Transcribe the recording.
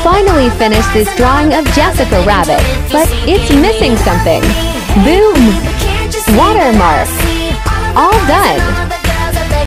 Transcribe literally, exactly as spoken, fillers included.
finally finished this drawing of Jessica Rabbit, but it's missing something. Boom! Watermark. All done.